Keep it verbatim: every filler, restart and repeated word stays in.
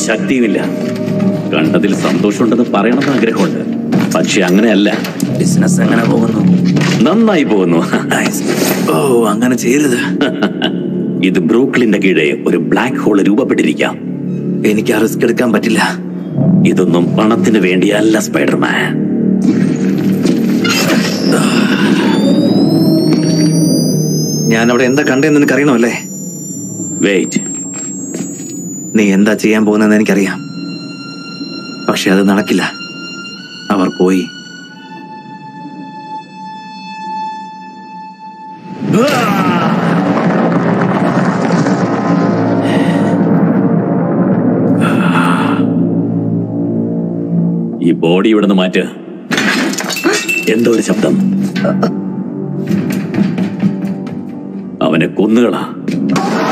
ശക്തിയുമില്ല. കണ്ടതിൽ സന്തോഷമുണ്ടെന്ന് പറയണമെന്ന് ആഗ്രഹമുണ്ട്, പക്ഷെ അങ്ങനെയല്ല. ബിസിനസ് എങ്ങനെ പോകുന്നു? നന്നായി പോകുന്നു. ഓ, അങ്ങനെ ചെയ്യരുത്. ഇത് ബ്രൂക്ലിന്റെ കീഴെ ഒരു ബ്ലാക്ക് ഹോൾ രൂപപ്പെട്ടിരിക്കാം. എനിക്ക് ആ റിസ്ക് എടുക്കാൻ പറ്റില്ല. ഇതൊന്നും പണത്തിന് വേണ്ടിയല്ല സ്പൈഡർമാൻ. ഞാൻ അവിടെ എന്താ കണ്ടെന്ന് നിനക്കറിയണമല്ലേ? വെയിറ്റ്. നീ എന്താ ചെയ്യാൻ പോകുന്നതെന്ന് എനിക്കറിയാം, പക്ഷെ അത് നടക്കില്ല. അവർ പോയി. ഈ ബോഡി ഇവിടെ നിന്ന് മാറ്റ്. എന്തോ ഒരു ശബ്ദം. അവനെ കൊന്നുകളാ.